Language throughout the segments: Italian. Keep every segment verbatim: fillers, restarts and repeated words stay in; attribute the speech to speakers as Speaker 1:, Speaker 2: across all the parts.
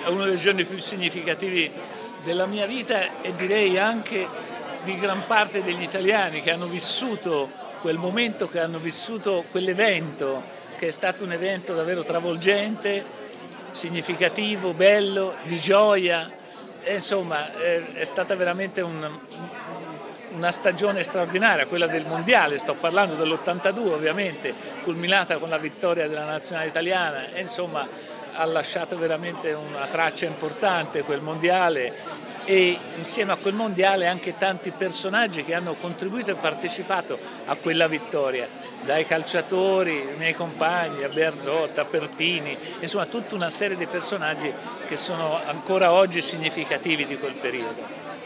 Speaker 1: uno dei giorni più significativi della mia vita e direi anche di gran parte degli italiani che hanno vissuto quel momento, che hanno vissuto quell'evento, che è stato un evento davvero travolgente, significativo, bello, di gioia. E insomma è stata veramente un, una stagione straordinaria, quella del mondiale, sto parlando dell'ottantadue ovviamente, culminata con la vittoria della nazionale italiana e insomma ha lasciato veramente una traccia importante quel mondiale e insieme a quel mondiale anche tanti personaggi che hanno contribuito e partecipato a quella vittoria, dai calciatori, i miei compagni, a Bearzot, a Pertini, insomma tutta una serie di personaggi che sono ancora oggi significativi di quel periodo.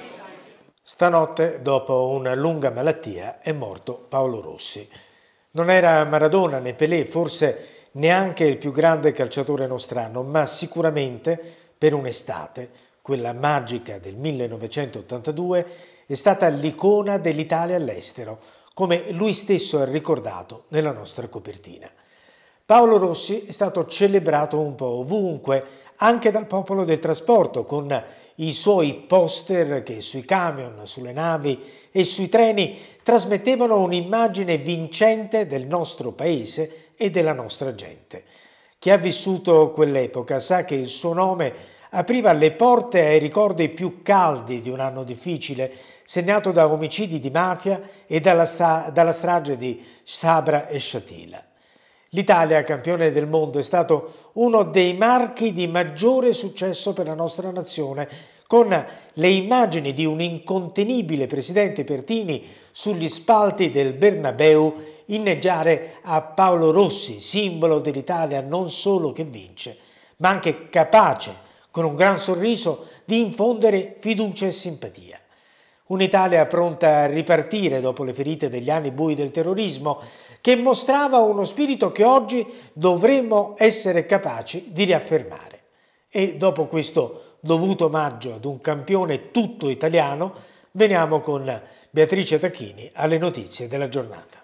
Speaker 2: Stanotte, dopo una lunga malattia, è morto Paolo Rossi. Non era Maradona né Pelé, forse neanche il più grande calciatore nostrano, ma sicuramente per un'estate, quella magica del millenovecentottantadue, è stata l'icona dell'Italia all'estero, come lui stesso ha ricordato nella nostra copertina. Paolo Rossi è stato celebrato un po' ovunque, anche dal popolo del trasporto, con i suoi poster che sui camion, sulle navi e sui treni trasmettevano un'immagine vincente del nostro paese e della nostra gente. Chi ha vissuto quell'epoca sa che il suo nome apriva le porte ai ricordi più caldi di un anno difficile, segnato da omicidi di mafia e dalla, sta- dalla strage di Sabra e Shatila. L'Italia, campione del mondo, è stato uno dei marchi di maggiore successo per la nostra nazione, con le immagini di un incontenibile presidente Pertini sugli spalti del Bernabeu inneggiare a Paolo Rossi, simbolo dell'Italia non solo che vince, ma anche capace, con un gran sorriso, di infondere fiducia e simpatia. Un'Italia pronta a ripartire dopo le ferite degli anni bui del terrorismo, che mostrava uno spirito che oggi dovremmo essere capaci di riaffermare. E dopo questo dovuto omaggio ad un campione tutto italiano, veniamo con Beatrice Tacchini alle notizie della giornata.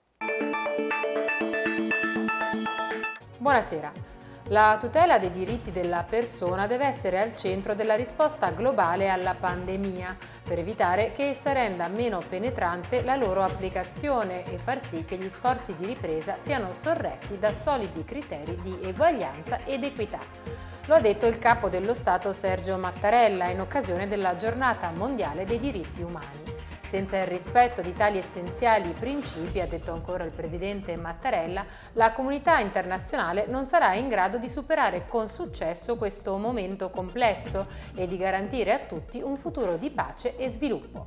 Speaker 3: Buonasera. La tutela dei diritti della persona deve essere al centro della risposta globale alla pandemia, per evitare che essa renda meno penetrante la loro applicazione e far sì che gli sforzi di ripresa siano sorretti da solidi criteri di eguaglianza ed equità. Lo ha detto il capo dello Stato Sergio Mattarella in occasione della Giornata Mondiale dei Diritti Umani. Senza il rispetto di tali essenziali principi, ha detto ancora il presidente Mattarella, la comunità internazionale non sarà in grado di superare con successo questo momento complesso e di garantire a tutti un futuro di pace e sviluppo.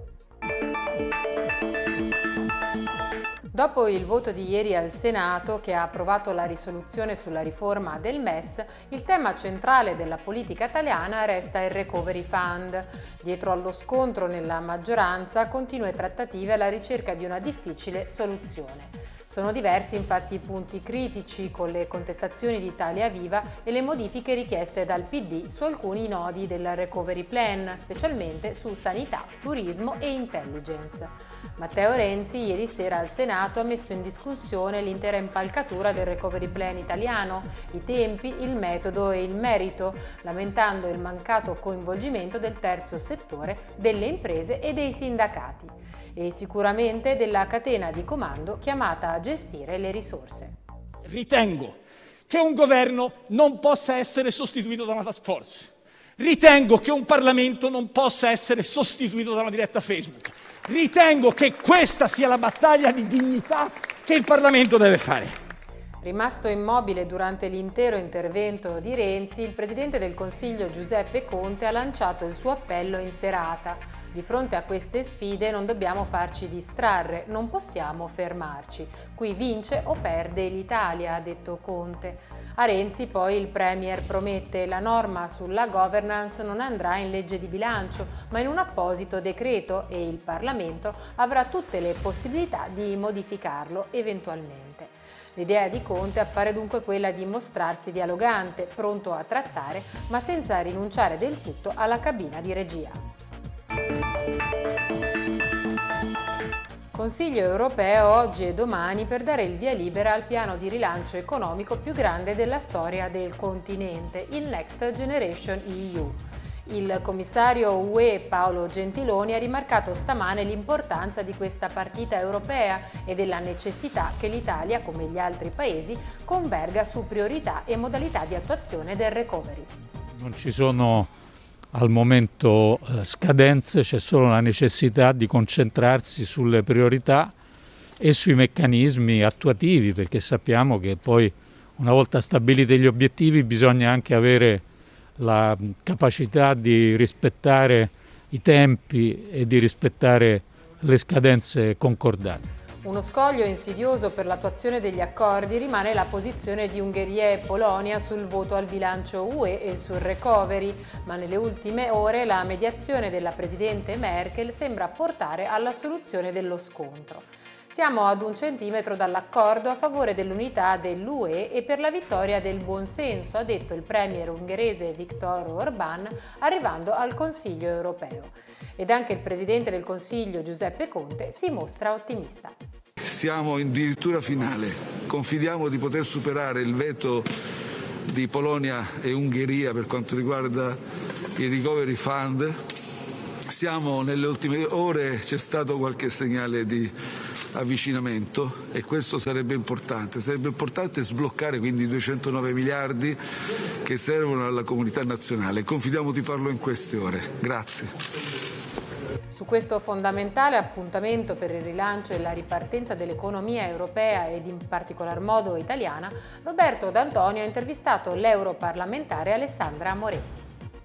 Speaker 3: Dopo il voto di ieri al Senato, che ha approvato la risoluzione sulla riforma del M E S, il tema centrale della politica italiana resta il Recovery Fund. Dietro allo scontro nella maggioranza, continue trattative alla ricerca di una difficile soluzione. Sono diversi infatti i punti critici, con le contestazioni di Italia Viva e le modifiche richieste dal P D su alcuni nodi del Recovery Plan, specialmente su sanità, turismo e intelligence. Matteo Renzi ieri sera al Senato ha messo in discussione l'intera impalcatura del Recovery Plan italiano, i tempi, il metodo e il merito, lamentando il mancato coinvolgimento del terzo settore, delle imprese e dei sindacati, e sicuramente della catena di comando chiamata a gestire le risorse.
Speaker 4: Ritengo che un governo non possa essere sostituito da una task force. Ritengo che un Parlamento non possa essere sostituito da una diretta Facebook. Ritengo che questa sia la battaglia di dignità che il Parlamento deve fare.
Speaker 3: Rimasto immobile durante l'intero intervento di Renzi, il Presidente del Consiglio Giuseppe Conte ha lanciato il suo appello in serata. Di fronte a queste sfide non dobbiamo farci distrarre, non possiamo fermarci. Qui vince o perde l'Italia, ha detto Conte. A Renzi poi il Premier promette la norma sulla governance non andrà in legge di bilancio, ma in un apposito decreto e il Parlamento avrà tutte le possibilità di modificarlo eventualmente. L'idea di Conte appare dunque quella di mostrarsi dialogante, pronto a trattare, ma senza rinunciare del tutto alla cabina di regia. Consiglio europeo oggi e domani per dare il via libera al piano di rilancio economico più grande della storia del continente, il Next Generation E U. Il commissario U E Paolo Gentiloni ha rimarcato stamane l'importanza di questa partita europea e della necessità che l'Italia, come gli altri paesi, converga su priorità e modalità di attuazione del recovery.
Speaker 5: Non ci sono al momento eh, scadenze, c'è solo la necessità di concentrarsi sulle priorità e sui meccanismi attuativi, perché sappiamo che poi una volta stabiliti gli obiettivi bisogna anche avere la capacità di rispettare i tempi e di rispettare le scadenze concordate.
Speaker 3: Uno scoglio insidioso per l'attuazione degli accordi rimane la posizione di Ungheria e Polonia sul voto al bilancio U E e sul recovery, ma nelle ultime ore la mediazione della presidente Merkel sembra portare alla soluzione dello scontro. Siamo ad un centimetro dall'accordo a favore dell'unità dell'U E e per la vittoria del buonsenso, ha detto il premier ungherese Viktor Orbán, arrivando al Consiglio europeo. Ed anche il presidente del Consiglio Giuseppe Conte si mostra ottimista.
Speaker 6: Siamo in dirittura finale, confidiamo di poter superare il veto di Polonia e Ungheria per quanto riguarda il Recovery Fund. Siamo nelle ultime ore, c'è stato qualche segnale di avvicinamento e questo sarebbe importante. Sarebbe importante sbloccare quindi i duecentonove miliardi che servono alla comunità nazionale. Confidiamo di farlo in queste ore. Grazie.
Speaker 3: Su questo fondamentale appuntamento per il rilancio e la ripartenza dell'economia europea ed in particolar modo italiana, Roberto D'Antonio ha intervistato l'europarlamentare Alessandra Moretti.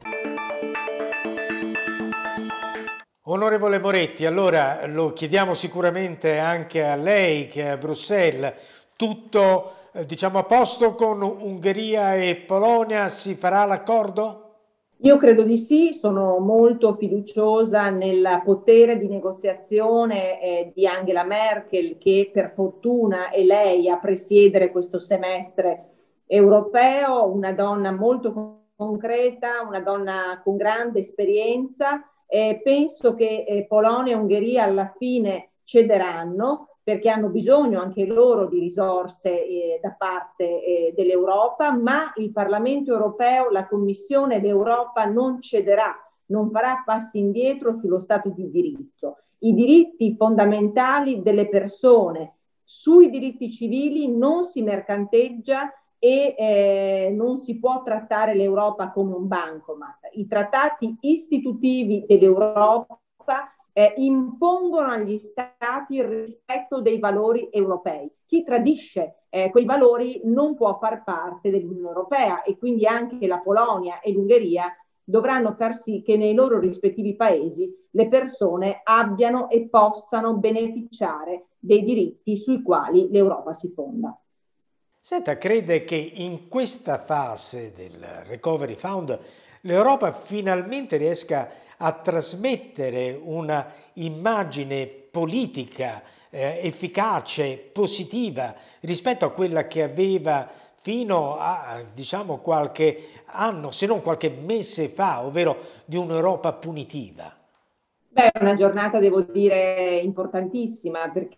Speaker 2: Onorevole Moretti, allora lo chiediamo sicuramente anche a lei che è a Bruxelles, tutto eh, diciamo a posto con Ungheria e Polonia, si farà l'accordo?
Speaker 7: Io credo di sì, sono molto fiduciosa nel potere di negoziazione eh, di Angela Merkel, che per fortuna è lei a presiedere questo semestre europeo, una donna molto concreta, una donna con grande esperienza. Eh, penso che eh, Polonia e Ungheria alla fine cederanno perché hanno bisogno anche loro di risorse eh, da parte eh, dell'Europa, ma il Parlamento europeo, la Commissione d'Europa non cederà, non farà passi indietro sullo Stato di diritto. I diritti fondamentali delle persone, sui diritti civili non si mercanteggia e eh, non si può trattare l'Europa come un bancomat. I trattati istitutivi dell'Europa eh, impongono agli Stati il rispetto dei valori europei. Chi tradisce eh, quei valori non può far parte dell'Unione Europea e quindi anche la Polonia e l'Ungheria dovranno far sì che nei loro rispettivi paesi le persone abbiano e possano beneficiare dei diritti sui quali l'Europa si fonda.
Speaker 2: Senta, crede che in questa fase del Recovery Fund l'Europa finalmente riesca a trasmettere una immagine politica eh, efficace, positiva rispetto a quella che aveva fino a diciamo qualche anno, se non qualche mese fa, ovvero di un'Europa punitiva?
Speaker 7: Beh, è una giornata, devo dire, importantissima perché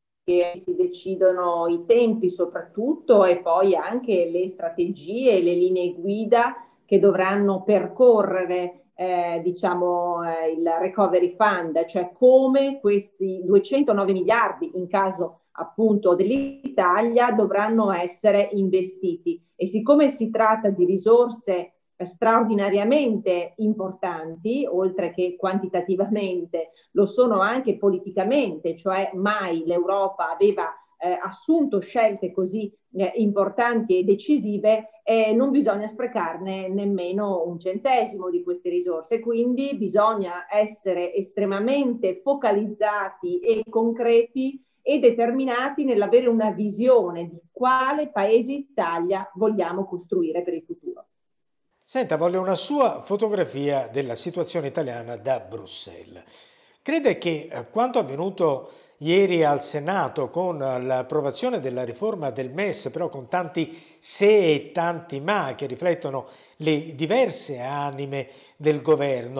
Speaker 7: si decidono i tempi soprattutto e poi anche le strategie, le linee guida che dovranno percorrere eh, diciamo eh, il Recovery Fund, cioè come questi duecentonove miliardi in caso appunto dell'Italia dovranno essere investiti. E siccome si tratta di risorse straordinariamente importanti, oltre che quantitativamente, lo sono anche politicamente, cioè mai l'Europa aveva eh, assunto scelte così eh, importanti e decisive, e non bisogna sprecarne nemmeno un centesimo di queste risorse, quindi bisogna essere estremamente focalizzati e concreti e determinati nell'avere una visione di quale paese Italia vogliamo costruire per il futuro.
Speaker 2: Senta, voglio una sua fotografia della situazione italiana da Bruxelles. Crede che quanto avvenuto ieri al Senato con l'approvazione della riforma del M E S, però con tanti se e tanti ma che riflettono le diverse anime del governo,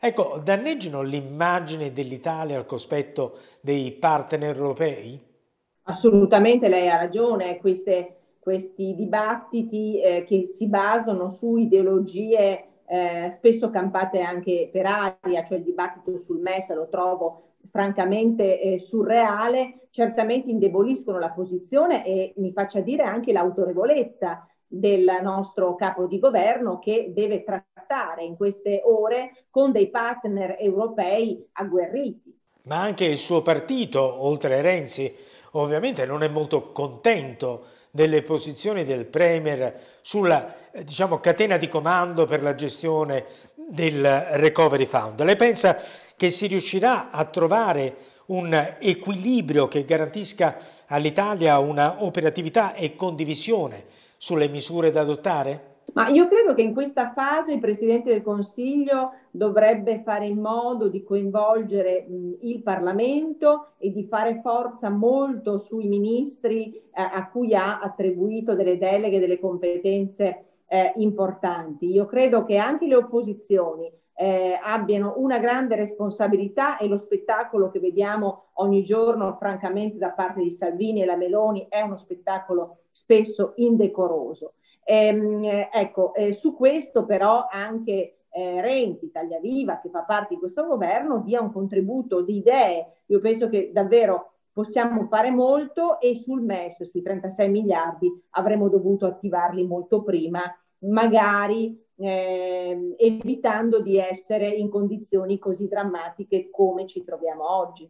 Speaker 2: ecco, danneggiano l'immagine dell'Italia al cospetto dei partner europei?
Speaker 7: Assolutamente, lei ha ragione, queste, questi dibattiti eh, che si basano su ideologie eh, spesso campate anche per aria, cioè il dibattito sul M E S lo trovo francamente eh, surreale, certamente indeboliscono la posizione e mi faccia dire anche l'autorevolezza del nostro capo di governo, che deve trattare in queste ore con dei partner europei agguerriti.
Speaker 2: Ma anche il suo partito, oltre a Renzi, ovviamente non è molto contento delle posizioni del Premier sulla eh, diciamo, catena di comando per la gestione del Recovery Fund. Lei pensa che si riuscirà a trovare un equilibrio che garantisca all'Italia una operatività e condivisione sulle misure da adottare?
Speaker 7: Ma io credo che in questa fase il Presidente del Consiglio dovrebbe fare in modo di coinvolgere mh, il Parlamento e di fare forza molto sui ministri eh, a cui ha attribuito delle deleghe, delle competenze eh, importanti. Io credo che anche le opposizioni eh, abbiano una grande responsabilità e lo spettacolo che vediamo ogni giorno, francamente, da parte di Salvini e la Meloni è uno spettacolo spesso indecoroso. Ehm, ecco, eh, su questo però anche eh, Renzi, Italia Viva, che fa parte di questo governo, dia un contributo di idee. Io penso che davvero possiamo fare molto e sul M E S, sui trentasei miliardi, avremmo dovuto attivarli molto prima, magari eh, evitando di essere in condizioni così drammatiche come ci troviamo oggi.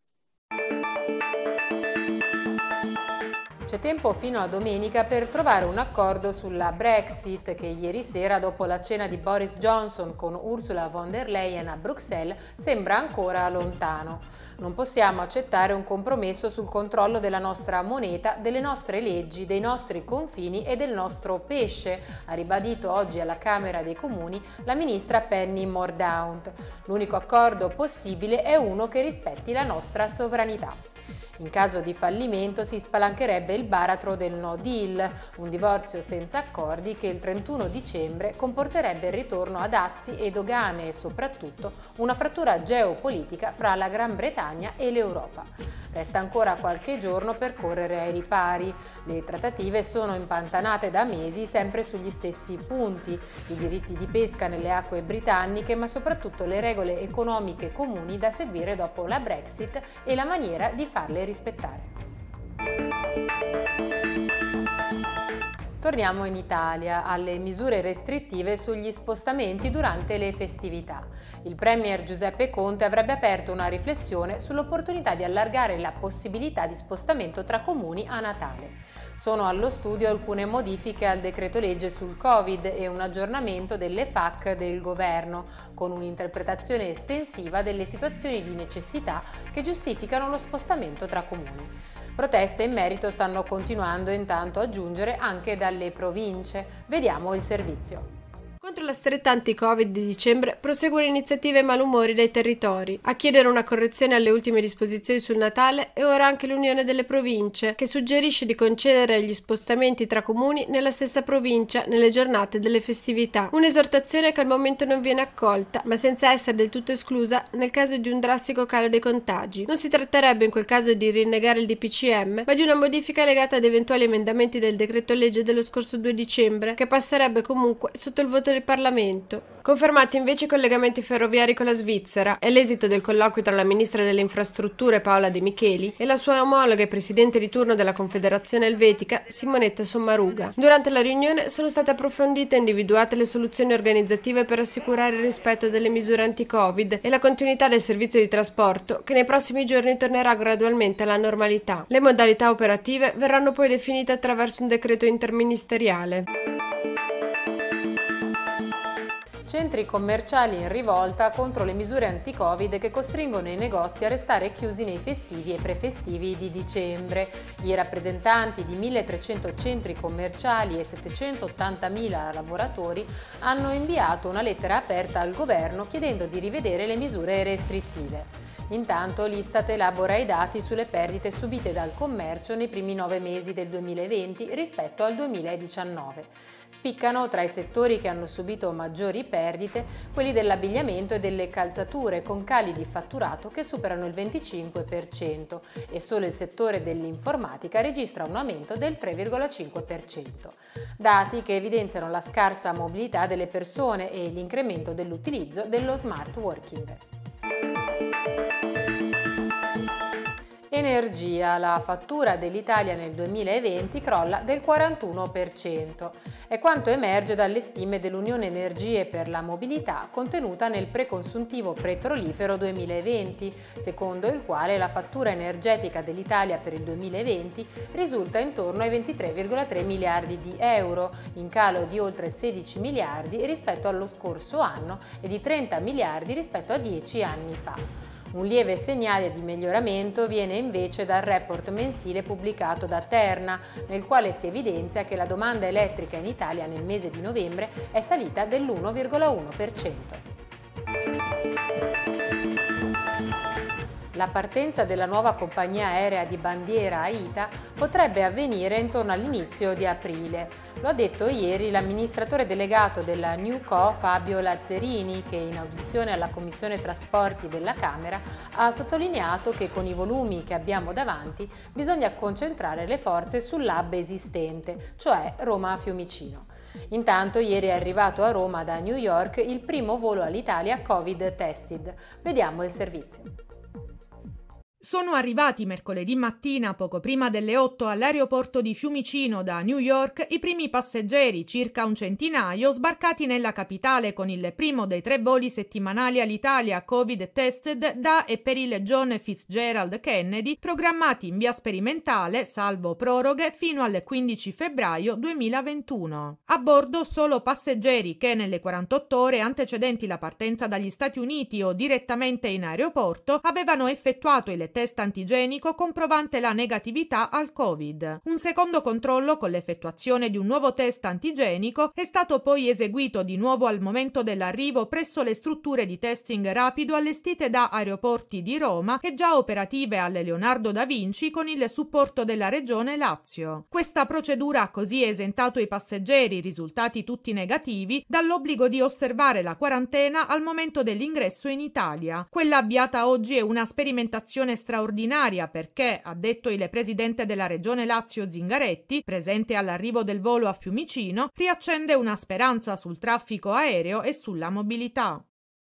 Speaker 3: C'è tempo fino a domenica per trovare un accordo sulla Brexit che ieri sera, dopo la cena di Boris Johnson con Ursula von der Leyen a Bruxelles, sembra ancora lontano. Non possiamo accettare un compromesso sul controllo della nostra moneta, delle nostre leggi, dei nostri confini e del nostro pesce, ha ribadito oggi alla Camera dei Comuni la ministra Penny Mordaunt. L'unico accordo possibile è uno che rispetti la nostra sovranità. In caso di fallimento si spalancherebbe il baratro del no deal, un divorzio senza accordi che il trentuno dicembre comporterebbe il ritorno a dazi e dogane e soprattutto una frattura geopolitica fra la Gran Bretagna e l'Europa. Resta ancora qualche giorno per correre ai ripari. Le trattative sono impantanate da mesi sempre sugli stessi punti, i diritti di pesca nelle acque britanniche, ma soprattutto le regole economiche comuni da seguire dopo la Brexit e la maniera di farle rispettare. Torniamo in Italia, alle misure restrittive sugli spostamenti durante le festività. Il premier Giuseppe Conte avrebbe aperto una riflessione sull'opportunità di allargare la possibilità di spostamento tra comuni a Natale. Sono allo studio alcune modifiche al decreto legge sul Covid e un aggiornamento delle F A Q del governo, con un'interpretazione estensiva delle situazioni di necessità che giustificano lo spostamento tra comuni. Proteste in merito stanno continuando intanto a giungere anche dalle province. Vediamo il servizio.
Speaker 8: Contro la stretta anti-Covid di dicembre proseguono iniziative e malumori dai territori. A chiedere una correzione alle ultime disposizioni sul Natale è ora anche l'Unione delle Province, che suggerisce di concedere gli spostamenti tra comuni nella stessa provincia nelle giornate delle festività. Un'esortazione che al momento non viene accolta, ma senza essere del tutto esclusa nel caso di un drastico calo dei contagi. Non si tratterebbe in quel caso di rinnegare il D P C M, ma di una modifica legata ad eventuali emendamenti del decreto legge dello scorso due dicembre, che passerebbe comunque sotto il voto del Parlamento. Confermati invece i collegamenti ferroviari con la Svizzera è l'esito del colloquio tra la ministra delle infrastrutture Paola De Micheli e la sua omologa e presidente di turno della Confederazione Elvetica Simonetta Sommaruga. Durante la riunione sono state approfondite e individuate le soluzioni organizzative per assicurare il rispetto delle misure anti-Covid e la continuità del servizio di trasporto, che nei prossimi giorni tornerà gradualmente alla normalità. Le modalità operative verranno poi definite attraverso un decreto interministeriale.
Speaker 3: Centri commerciali in rivolta contro le misure anti-Covid che costringono i negozi a restare chiusi nei festivi e prefestivi di dicembre. I rappresentanti di milletrecento centri commerciali e settecentottantamila lavoratori hanno inviato una lettera aperta al governo chiedendo di rivedere le misure restrittive. Intanto l'Istat elabora i dati sulle perdite subite dal commercio nei primi nove mesi del duemilaventi rispetto al duemiladiciannove. Spiccano tra i settori che hanno subito maggiori perdite quelli dell'abbigliamento e delle calzature, con cali di fatturato che superano il venticinque per cento, e solo il settore dell'informatica registra un aumento del tre virgola cinque per cento. Dati che evidenziano la scarsa mobilità delle persone e l'incremento dell'utilizzo dello smart working. Energia. La fattura dell'Italia nel duemilaventi crolla del quarantuno per cento. È quanto emerge dalle stime dell'Unione Energie per la Mobilità contenuta nel preconsuntivo petrolifero duemilaventi, secondo il quale la fattura energetica dell'Italia per il duemilaventi risulta intorno ai ventitré virgola tre miliardi di euro, in calo di oltre sedici miliardi rispetto allo scorso anno e di trenta miliardi rispetto a dieci anni fa. Un lieve segnale di miglioramento viene invece dal report mensile pubblicato da Terna, nel quale si evidenzia che la domanda elettrica in Italia nel mese di novembre è salita dell'uno virgola uno per cento. La partenza della nuova compagnia aerea di bandiera AITA potrebbe avvenire intorno all'inizio di aprile. Lo ha detto ieri l'amministratore delegato della Newco Fabio Lazzerini, che in audizione alla Commissione Trasporti della Camera ha sottolineato che con i volumi che abbiamo davanti bisogna concentrare le forze sull'hub esistente, cioè Roma-Fiumicino. Intanto ieri è arrivato a Roma da New York il primo volo all'Italia Covid tested. Vediamo il servizio.
Speaker 9: Sono arrivati mercoledì mattina, poco prima delle otto, all'aeroporto di Fiumicino da New York i primi passeggeri, circa un centinaio, sbarcati nella capitale con il primo dei tre voli settimanali all'Italia Covid tested da e per il John Fitzgerald Kennedy, programmati in via sperimentale, salvo proroghe, fino al quindici febbraio duemilaventuno. A bordo solo passeggeri che nelle quarantotto ore antecedenti la partenza dagli Stati Uniti o direttamente in aeroporto avevano effettuato il test antigenico comprovante la negatività al Covid. Un secondo controllo con l'effettuazione di un nuovo test antigenico è stato poi eseguito di nuovo al momento dell'arrivo presso le strutture di testing rapido allestite da Aeroporti di Roma e già operative alle Leonardo da Vinci con il supporto della Regione Lazio. Questa procedura ha così esentato i passeggeri, risultati tutti negativi, dall'obbligo di osservare la quarantena al momento dell'ingresso in Italia. Quella avviata oggi è una sperimentazione straordinaria perché, ha detto il presidente della Regione Lazio Zingaretti, presente all'arrivo del volo a Fiumicino, riaccende una speranza sul traffico aereo e sulla mobilità.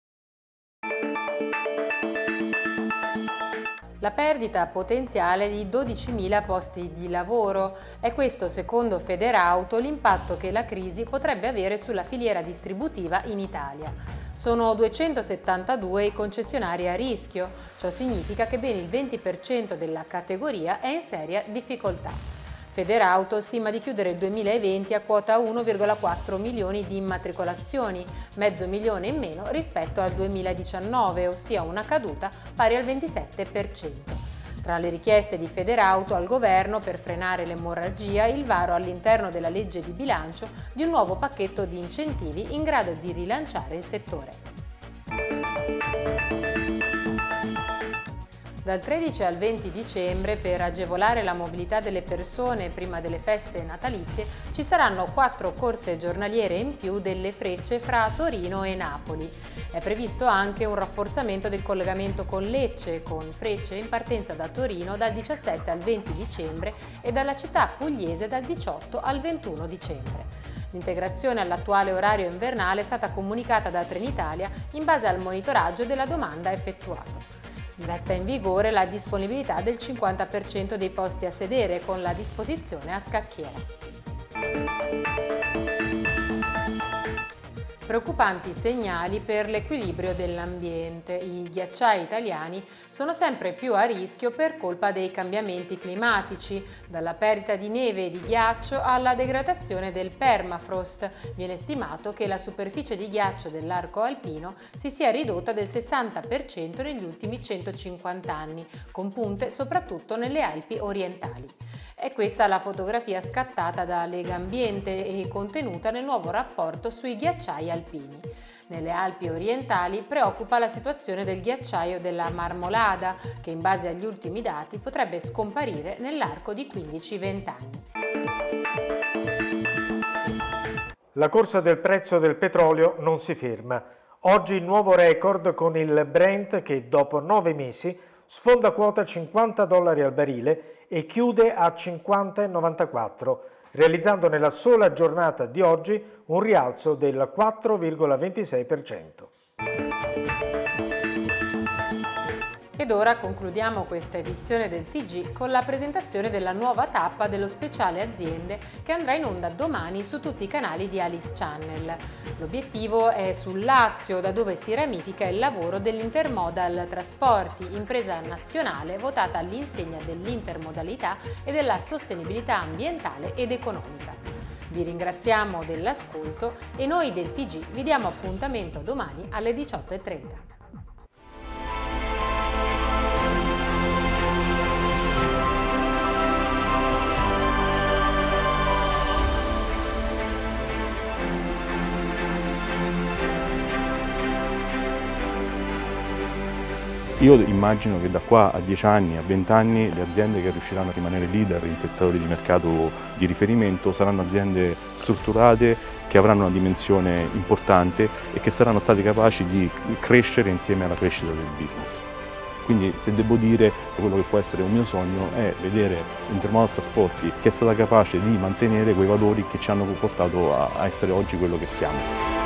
Speaker 3: La perdita potenziale di dodicimila posti di lavoro. È questo, secondo Federauto, l'impatto che la crisi potrebbe avere sulla filiera distributiva in Italia. Sono duecentosettantadue i concessionari a rischio. Ciò significa che ben il venti per cento della categoria è in seria difficoltà. Federauto stima di chiudere il duemilaventi a quota uno virgola quattro milioni di immatricolazioni, mezzo milione in meno rispetto al duemiladiciannove, ossia una caduta pari al ventisette per cento. Tra le richieste di Federauto al governo per frenare l'emorragia, il varo all'interno della legge di bilancio di un nuovo pacchetto di incentivi in grado di rilanciare il settore. Dal tredici al venti dicembre, per agevolare la mobilità delle persone prima delle feste natalizie, ci saranno quattro corse giornaliere in più delle Frecce fra Torino e Napoli. È previsto anche un rafforzamento del collegamento con Lecce, con Frecce in partenza da Torino dal diciassette al venti dicembre e dalla città pugliese dal diciotto al ventuno dicembre. L'integrazione all'attuale orario invernale è stata comunicata da Trenitalia in base al monitoraggio della domanda effettuato. Resta in vigore la disponibilità del cinquanta per cento dei posti a sedere con la disposizione a scacchiera. Preoccupanti segnali per l'equilibrio dell'ambiente. I ghiacciai italiani sono sempre più a rischio per colpa dei cambiamenti climatici, dalla perdita di neve e di ghiaccio alla degradazione del permafrost. Viene stimato che la superficie di ghiaccio dell'arco alpino si sia ridotta del sessanta per cento negli ultimi centocinquanta anni, con punte soprattutto nelle Alpi orientali. È questa la fotografia scattata da Legambiente e contenuta nel nuovo rapporto sui ghiacciai alpini. Nelle Alpi orientali preoccupa la situazione del ghiacciaio della Marmolada, che in base agli ultimi dati potrebbe scomparire nell'arco di quindici venti anni.
Speaker 2: La corsa del prezzo del petrolio non si ferma. Oggi nuovo record con il Brent che dopo nove mesi sfonda quota cinquanta dollari al barile e chiude a cinquanta virgola novantaquattro, realizzando nella sola giornata di oggi un rialzo del quattro virgola ventisei per cento.
Speaker 3: Ed ora concludiamo questa edizione del T G con la presentazione della nuova tappa dello speciale aziende che andrà in onda domani su tutti i canali di Alice Channel. L'obiettivo è sul Lazio, da dove si ramifica il lavoro dell'Intermodal Trasporti, impresa nazionale votata all'insegna dell'intermodalità e della sostenibilità ambientale ed economica. Vi ringraziamo dell'ascolto e noi del T G vi diamo appuntamento domani alle diciotto e trenta.
Speaker 10: Io immagino che da qua a dieci anni, a venti anni, le aziende che riusciranno a rimanere leader in settori di mercato di riferimento saranno aziende strutturate, che avranno una dimensione importante e che saranno state capaci di crescere insieme alla crescita del business. Quindi, se devo dire, quello che può essere un mio sogno è vedere Intermodal Trasporti che è stata capace di mantenere quei valori che ci hanno portato a essere oggi quello che siamo.